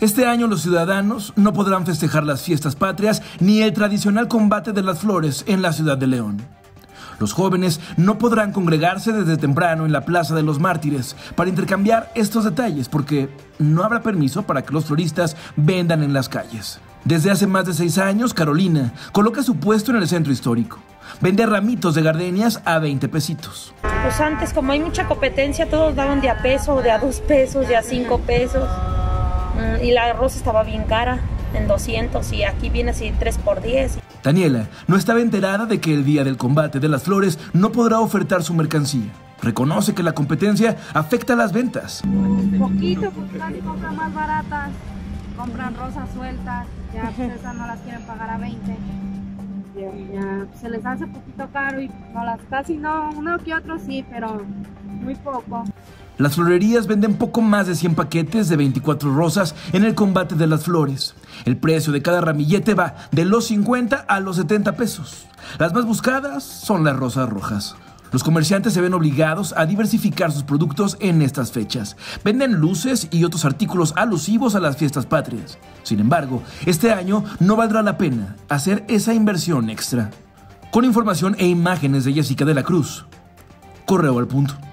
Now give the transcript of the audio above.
Este año los ciudadanos no podrán festejar las fiestas patrias ni el tradicional combate de las flores en la ciudad de León. Los jóvenes no podrán congregarse desde temprano en la Plaza de los Mártires para intercambiar estos detalles porque no habrá permiso para que los floristas vendan en las calles. Desde hace más de 6 años, Carolina coloca su puesto en el centro histórico. Vende ramitos de gardenias a 20 pesitos. Pues antes, como hay mucha competencia, todos daban de a peso, de a 2 pesos, de a 5 pesos. Y la rosa estaba bien cara, en 200, y aquí viene así 3 por 10. Daniela no estaba enterada de que el día del combate de las flores no podrá ofertar su mercancía. Reconoce que la competencia afecta las ventas. Poquito, porque casi compran más baratas, compran rosas sueltas, ya pues esas no las quieren pagar a 20. Ya se les hace poquito caro y no las casi no, uno que otro sí, pero muy poco. Las florerías venden poco más de 100 paquetes de 24 rosas en el combate de las flores. El precio de cada ramillete va de los 50 a los 70 pesos. Las más buscadas son las rosas rojas. Los comerciantes se ven obligados a diversificar sus productos en estas fechas. Venden luces y otros artículos alusivos a las fiestas patrias. Sin embargo, este año no valdrá la pena hacer esa inversión extra. Con información e imágenes de Jessica de la Cruz, Correo al Punto.